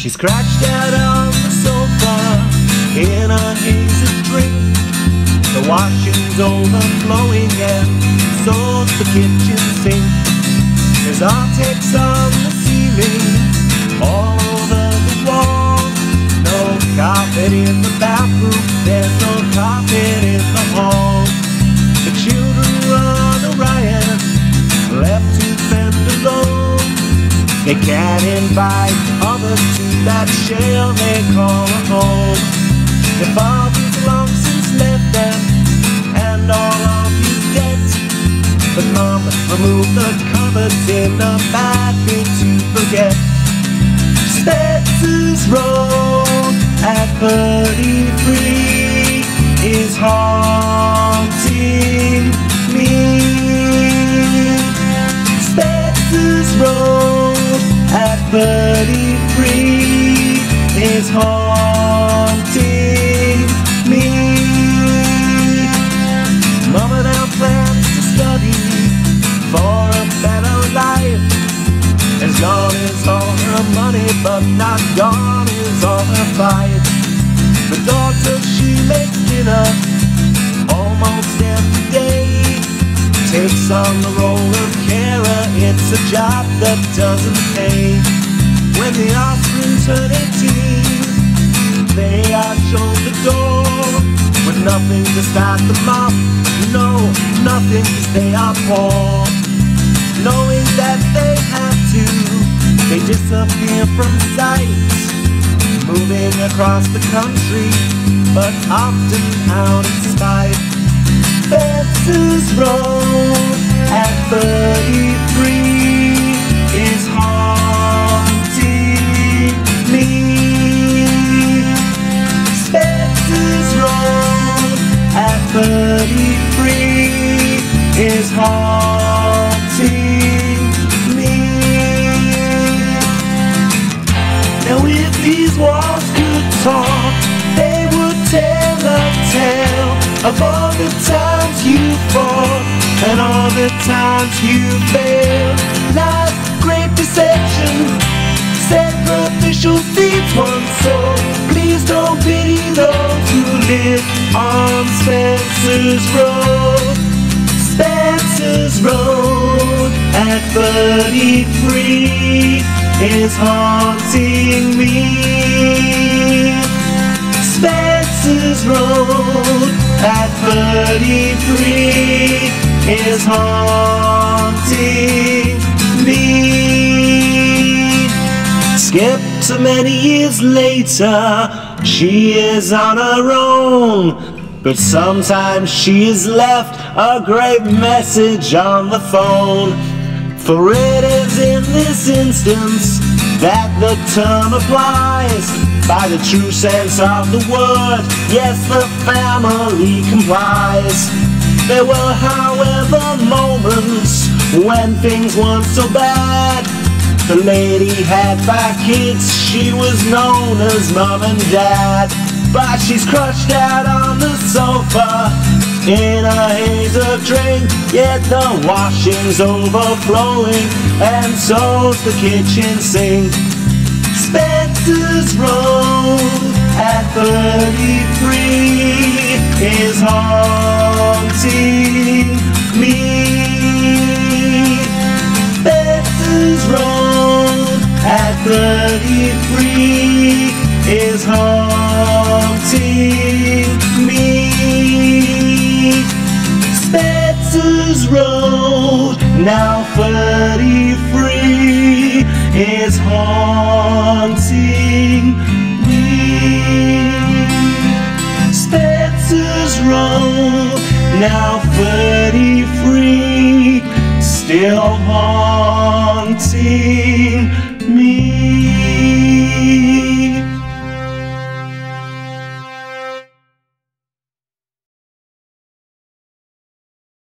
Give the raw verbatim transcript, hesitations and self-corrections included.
She's crouched out on the sofa in a haze of drink. The washing's overflowing and so's the kitchen sink. There's arctics on the ceiling, all over the walls. No carpet in the bathroom, there's no carpet in the hall. The children run a riot, left to fend alone. They can't invite others to that shell they call a home. Their father's long since left them, and all of his debt. But Mom removed the cupboards in a bad thing to forget. Spencer's Road at thirty-three is haunting me. Spencer's Road at thirty-three is haunting me. Mama now plans to study for a better life. As gone is all her money, but not gone is all her fight. The daughter, she makes dinner almost every day. Takes on the role of carer, it's a job that doesn't pay. When the offspring turn eighteen, they are shown the door, with nothing to start them off, no, nothing, cause they are poor. Knowing that they have to, they disappear from sight, moving across the country, but often out of sight. Spencer's Road at thirty-three is haunting me. Spencer's Road at thirty-three is haunting me. Now if these walls could talk, they would tell a tale of all the times you fought and all the times you failed. Life's great deception, sacrificial seeds one soul. Please don't pity those who live on Spencer's Road. Spencer's Road at thirty-three is haunting me. Spencer's Road at thirty-three is haunting me. Skip to many years later, she is on her own, but sometimes she is left a great message on the phone. For it is in this instance that the term applies. By the true sense of the word, yes, the family complies. There were, however, moments when things weren't so bad. The lady had five kids, she was known as Mom and Dad. But she's crushed out on the sofa in a haze of drink, yet the washing's overflowing and so's the kitchen sink. Spencer's Road at thirty-three is haunting me. Spencer's Road at thirty-three is haunting me. Spencer's Road, now thirty-three, is haunting me. Spencer's Road, now thirty-three, still haunting me.